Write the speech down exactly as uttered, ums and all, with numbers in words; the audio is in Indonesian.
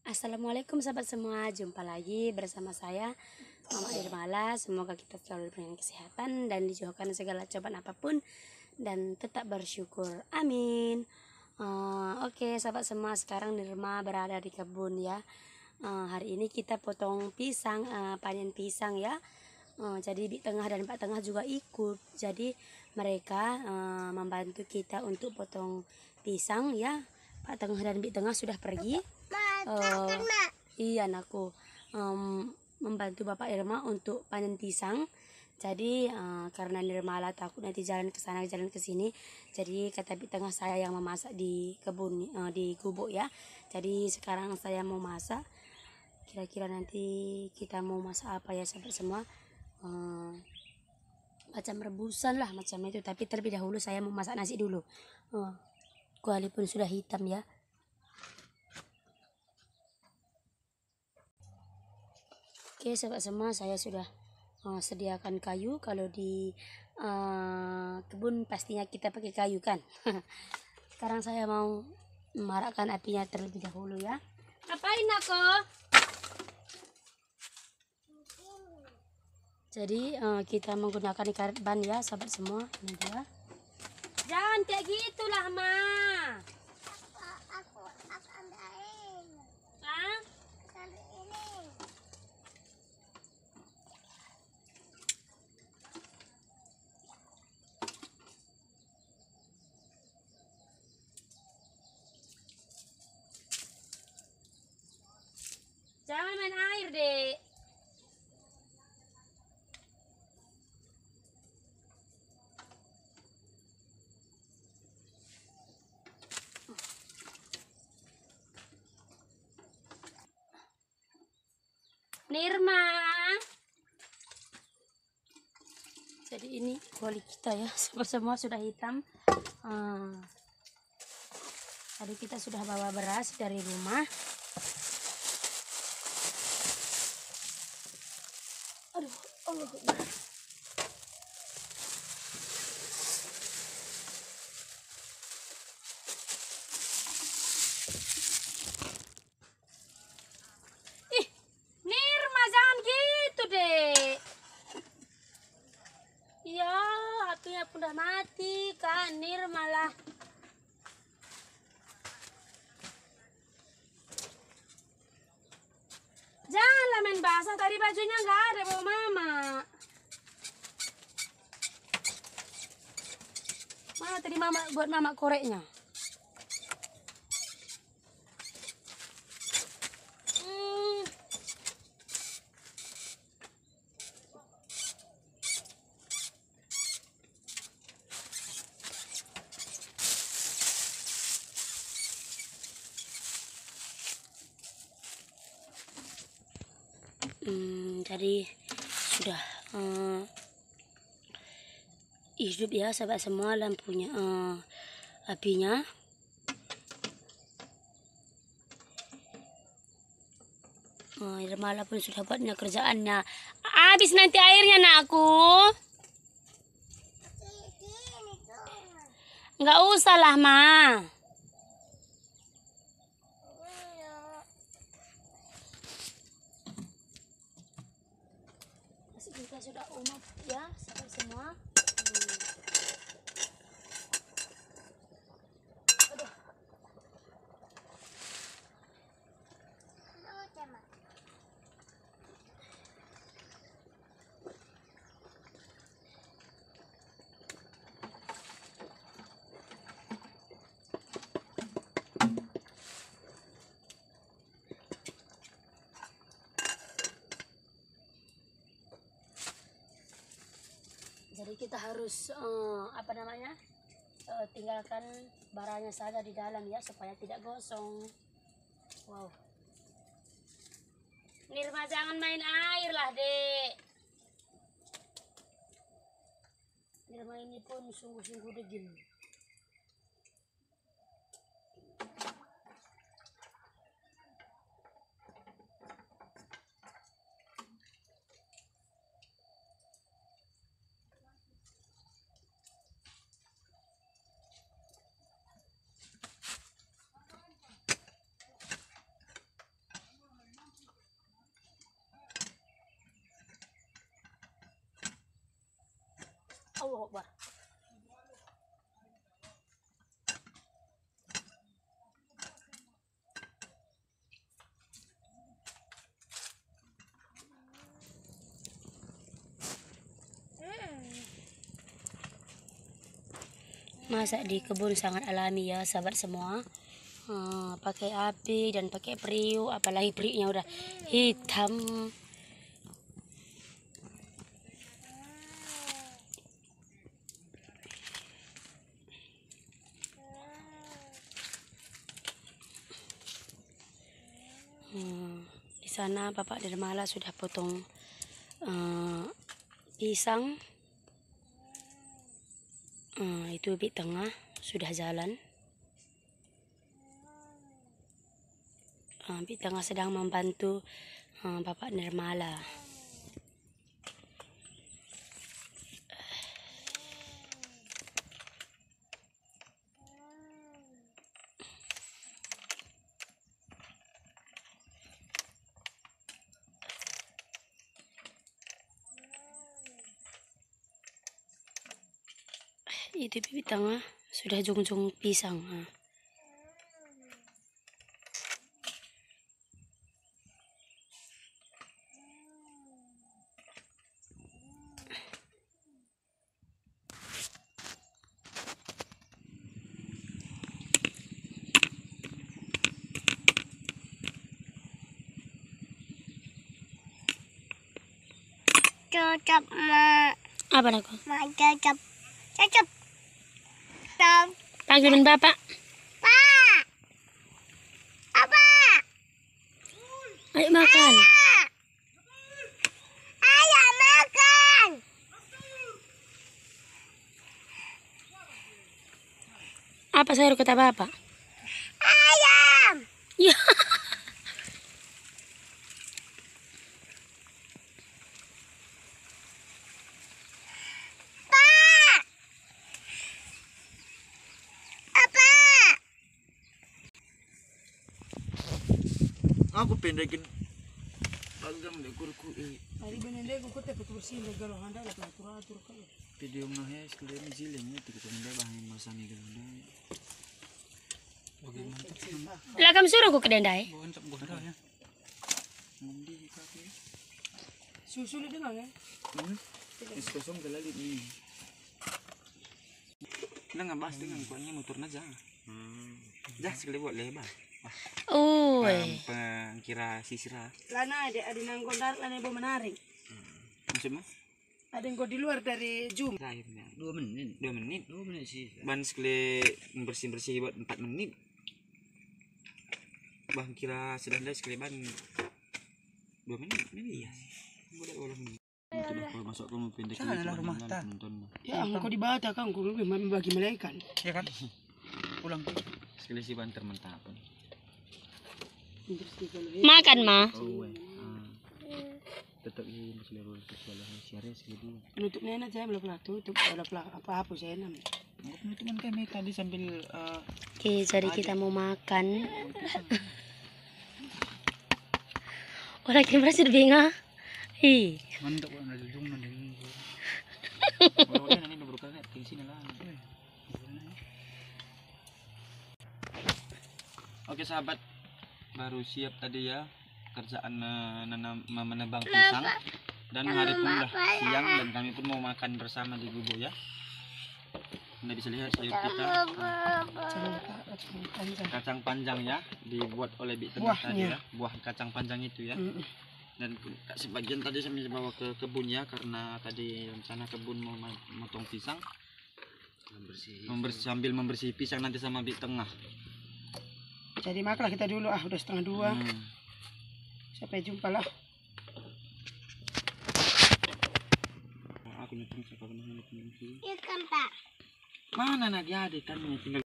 Assalamualaikum sahabat semua, jumpa lagi bersama saya Mama Irmala. Semoga kita selalu diberikan kesehatan dan dijauhkan segala cobaan apapun dan tetap bersyukur, amin. Uh, Oke okay, sahabat semua, sekarang Nirma berada di kebun ya. uh, Hari ini kita potong pisang, uh, panen pisang ya. uh, Jadi di tengah dan Pak Tengah juga ikut. Jadi mereka uh, membantu kita untuk potong pisang ya. Pak Tengah dan Bi Tengah sudah pergi. Uh, iya anakku, um, membantu Bapak Irma untuk panen pisang. Jadi uh, karena Nirmala takut nanti jalan ke sana jalan ke sini, jadi kata Bi Tengah saya yang memasak di kebun, uh, di gubuk ya. Jadi sekarang saya mau masak. Kira-kira nanti kita mau masak apa ya sahabat semua? Uh, macam rebusan lah macam itu. Tapi terlebih dahulu saya mau masak nasi dulu. Uh, kuali pun sudah hitam ya. Oke sahabat semua, saya sudah uh, sediakan kayu. Kalau di uh, kebun pastinya kita pakai kayu kan. Sekarang saya mau memarakkan apinya terlebih dahulu ya. Apain aku? Jadi uh, kita menggunakan karet ban ya sahabat semua. Ini dia. Jangan kayak gitulah ma. Aku, aku ambilin. Hah? Ambil ini. Jangan main air dek. Nirma. Jadi ini kuali kita ya, semua sudah hitam. Uh, tadi kita sudah bawa beras dari rumah. Aduh, Allah. Ih, Nirma jangan gitu deh. Ya, apinya pun udah mati kan, Nirma lah. Janganlah main basah, tadi bajunya nggak ada bawa mama. Mana tadi mama buat mama koreknya? Hmm. Hmm, jadi sudah uh, hidup ya sahabat semua lampunya, uh, apinya. Oh, Nirmala pun sudah buatnya kerjaannya. Habis nanti airnya nak aku. Nggak usah lah ma. Nasi kita sudah umat ya sahabat semua. Hmm. Aduh. Jadi kita harus uh, apa namanya uh, tinggalkan baranya saja di dalam ya supaya tidak gosong. Wow. Nirma jangan main air lah dek. Nirma ini pun sungguh-sungguh degil. Akbar. Masak di kebun sangat alami ya sahabat semua. Hmm, pakai api dan pakai periuk, apalagi periuknya udah hitam. Hmm, di sana Bapak Nirmala sudah potong uh, pisang. Uh, itu di tengah sudah jalan. Uh, di tengah sedang membantu uh, Bapak Nirmala. Itu di tengah sudah jung-jung pisang. Uh. Cocok, Mak. Apa nak? Mak cocok. Cocok. Stop. Panggilin Bapak. Pak. Apa? Ayo makan. Ayo makan. Apa sayur kata Bapak? Ayam. Ya. Pak. Apa? Aku pendekin agam dekurku eh Ari benende ko kote betul-betul legal handa la atur atur kali. video ngahnya sekalian jilenya tiga temen bahan masami galanda. Bagaimana? Lah kamu suruh aku ke dendai. Bukan tak bukan ya. Mandi kaki. Susu le dengang eh. Hmm. Es kosong galali ni. Nang ngabas dengan kuatnya motor aja. Hmm. Dah sekali buat lebar. Oh. Pengkira sisira. Lana ada ada nang gondar lana ibu menarik. Maksudnya? Ada yang kau di luar dari Zoom. Terakhirnya dua menit, dua menit, dua menit sih. Ban sekali bersih bersih buat empat menit. Bang kira sudah ada sekali ban dua menit, ini iya. Boleh ulang menit. Sudah kalau masuk kamu pendek Janganlah rumah tan. nonton. Ya, engkau di bata kan, kau lebih bagi malaikat. Ya kan? Pulang sekali si ban termentah pun. Makan mah. Oh, weh. Tetap ini masih level sekolah siaran sekali dulu. Penutup nenek saya belum pernah tutup, ada pelak apa apa saya nam. Enggak penutupan kami tadi sambil uh, Oke, jadi kita mau makan. Orang kira sudah bingung. Ih. mantap kan ada jung nanti. Kalau ini nanti berukar kan di sini lah. Oke sahabat, baru siap tadi ya kerjaan menanam menebang pisang dan hari pun udah siang dan kami pun mau makan bersama di gubuk ya. Anda bisa lihat sayur kita kacang panjang ya dibuat oleh Bik Tengah tadi ya, buah kacang panjang itu ya. Dan sebagian tadi saya bawa ke kebun ya karena tadi rencana kebun mau motong pisang membersih, membersih sambil membersih pisang nanti sama Bik Tengah. Jadi makanlah kita dulu ah udah setengah dua. Hmm. Sampai jumpa lah. Aku nyeting siapa benar nyeting. Ikan, Pak. Mana nak jadi kan tinggal